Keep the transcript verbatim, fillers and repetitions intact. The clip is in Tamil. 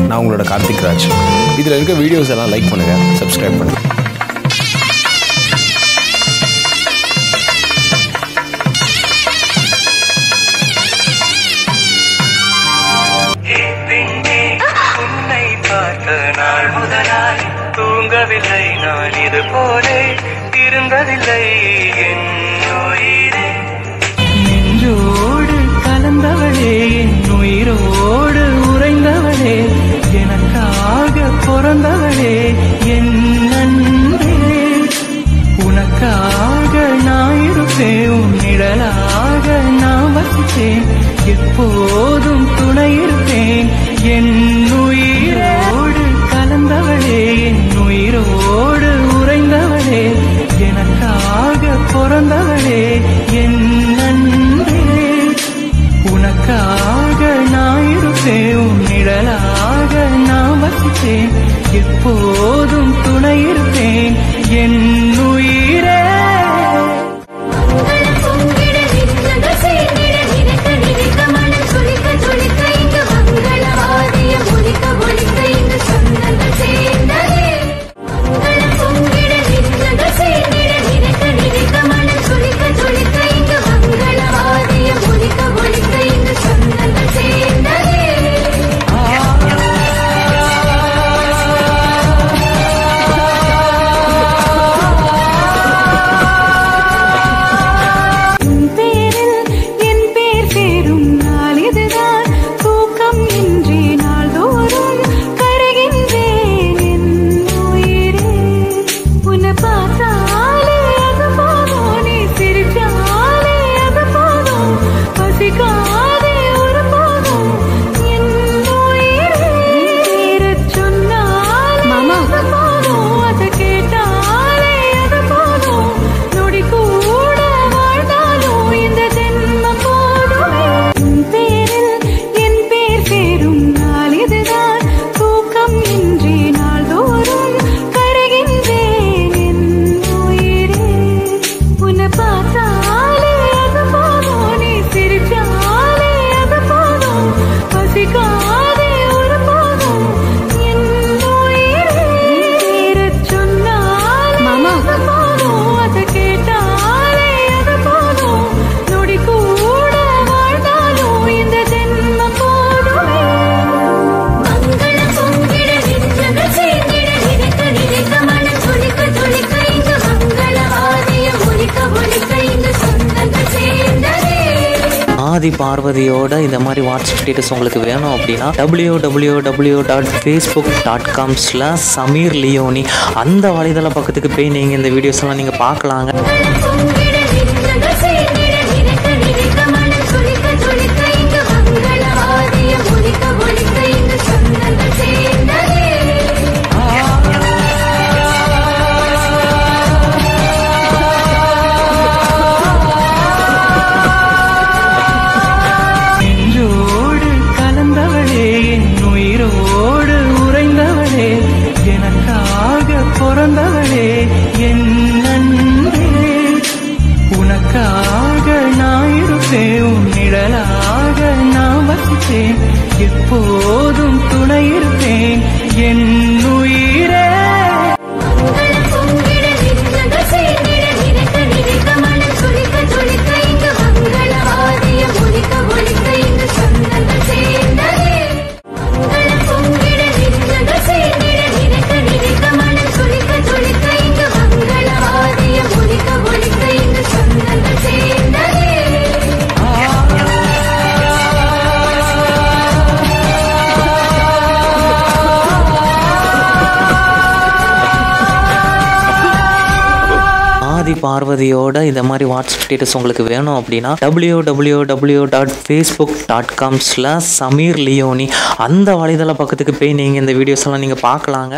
நான் உங்களோட கார்த்திக் ராஜ். இதில் இருக்க வீடியோஸ் எல்லாம் லைக் பண்ணுங்கள், சப்ஸ்கிரைப் பண்ணுங்கள். உன்னை பார்த்த நாள் முதலாய் தூங்கவில்லை நான், இது போலே இருந்ததில்லை என் உயிரே. நெஞ்சோடு கலந்தவளே, என் உயிரோடு உறைந்தவளே, எனக்காக பிறந்தவளே என் அன்பே. உனக்காக நான் இருப்பேன், உன் நிழலாக நான் வசித்தேன், எப்போதும் துணை இருப்பேன் என் உயிரோடு கலந்தவளே, என் உயிரோடு உறைந்தவளே, எனக்காக பிறந்தவளே என் அன்பே. உனக்காக நான் இருப்பேன், உன் நிழலாக நான் வசித்தேன், எப்போதும் துணை இருப்பேன் என் உயிரே. ஆதி பார்வதியோட இந்த மாதிரி வாட்ஸ்அப் ஸ்டேட்டஸ் உங்களுக்கு வேணும் அப்படின்னா W W W dot Facebook dot com slash Sameer Leoni அந்த வலைதள பக்கத்துக்கு போய் நீங்கள் இந்த வீடியோஸ் எல்லாம் நீங்கள் பார்க்கலாங்க. பிறந்தவளே என் அன்பே. உனக்காக நான் இருப்பேன், உன் நிழலாக நான் வசித்தேன், எப்போதும் துணை இருப்பேன் என் உயிரே. ஆதி பார்வதியோட இந்த மாதிரி வாட்ஸ்அப் ஸ்டேட்டஸ் உங்களுக்கு வேணும் அப்படின்னா W W W dot Facebook dot com slash Sameer Leoni அந்த வலைதள பக்கத்துக்கு போய் நீங்கள் இந்த வீடியோஸ் எல்லாம் நீங்கள் பார்க்கலாங்க.